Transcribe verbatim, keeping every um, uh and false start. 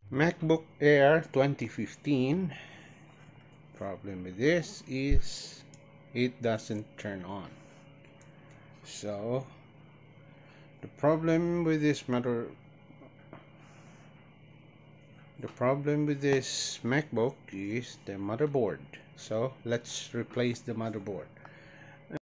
MacBook Air twenty fifteen. Problem with this is it doesn't turn on. So the problem with this matter the problem with this MacBook is the motherboard. So let's replace the motherboard.